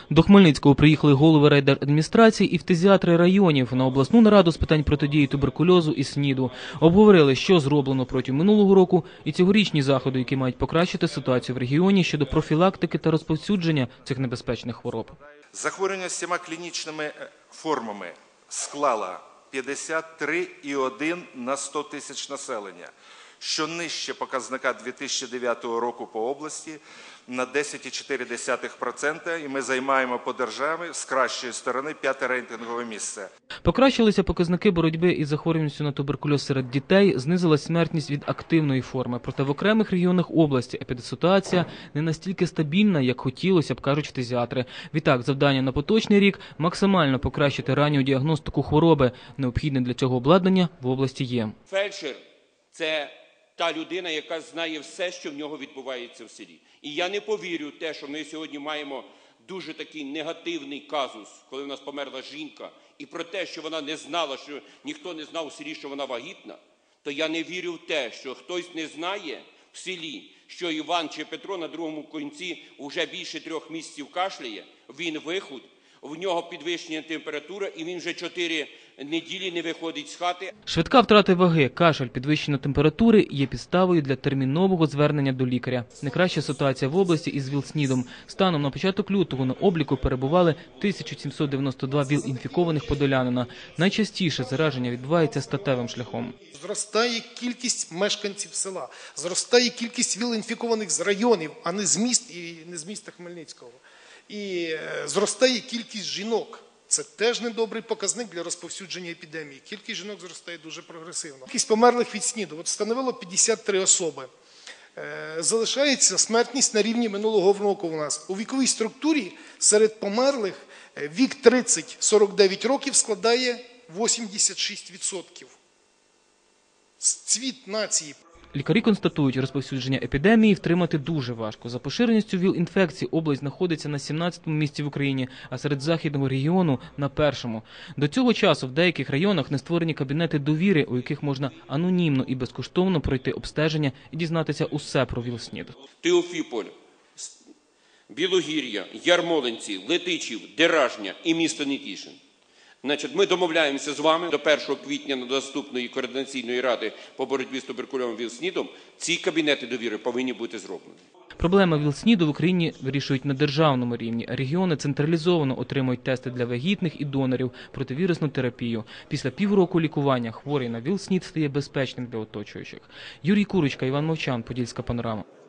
До Хмельницького приїхали голови райдержадміністрацій і фтизіатри районів на обласну нараду з питань протидії туберкульозу і СНІДу. Обговорили, що зроблено протягом минулого року і цьогорічні заходи, які мають покращити ситуацію в регіоні щодо профілактики та розповсюдження цих небезпечних хвороб. Захворювання з 7 клінічними формами склало 53,1 на 100 тисяч населення, що нижче показника 2009 року по області на 10,4%, і ми займаємо по державі з кращої сторони 5-те рейтингове місце. Покращилися показники боротьби із захворюваністю на туберкульоз серед дітей, знизилась смертність від активної форми. Проте в окремих регіонах області епідситуація не настільки стабільна, як хотілося б, кажуть фтизіатри. Відтак, завдання на поточний рік – максимально покращити ранню діагностику хвороби. Необхідне для цього обладнання в області є. Фельдшер – це та людина, яка знає все, що в нього відбувається в селі. І я не повірю в те, що ми сьогодні маємо дуже такий негативний казус, коли в нас померла жінка, і про те, що вона не знала, що ніхто не знав у селі, що вона вагітна, то я не вірю в те, що хтось не знає в селі, що Іван чи Петро на другому кінці вже більше 3 місяців кашляє, він вихуд, в нього підвищення температури, і він вже 4 неділі не виходить з хати. Швидка втрата ваги, кашель, підвищення температури є підставою для термінового звернення до лікаря. Найкраща ситуація в області із ВІЛ-СНІДом. Станом на початок лютого на обліку перебували 1792 ВІЛ-інфікованих подолянина. Найчастіше зараження відбувається статевим шляхом. Зростає кількість мешканців села, зростає кількість ВІЛ-інфікованих з районів, а не з міст і не з міста Хмельницького. І зростає кількість жінок. Це теж недобрий показник для розповсюдження епідемії. Кількість жінок зростає дуже прогресивно. Кількість померлих від СНІДу становило 53 особи. Залишається смертність на рівні минулого року у нас. У віковій структурі серед померлих вік 30-49 років складає 86%. Цвіт нації. Лікарі констатують, розповсюдження епідемії втримати дуже важко. За поширеністю ВІЛ-інфекцій область знаходиться на 17-му місці в Україні, а серед західного регіону – на 1-му. До цього часу в деяких районах не створені кабінети довіри, у яких можна анонімно і безкоштовно пройти обстеження і дізнатися усе про ВІЛ-СНІД. Теофіполь, Білогір'я, Ярмолинці, Летичів, Деражня і місто Нетішин. Ми домовляємося з вами до 1 квітня на наступної координаційної ради по боротьбі з туберкульозом ВІЛ-СНІДом. Ці кабінети довіри повинні бути зроблені. Проблеми ВІЛ-СНІДу в Україні вирішують на державному рівні. Регіони централізовано отримують тести для вагітних і донорів, противірусну терапію. Після півроку лікування хворий на ВІЛ-СНІД стає безпечним для оточуючих. Юрій Курочка, Іван Мовчан, Подільська панорама.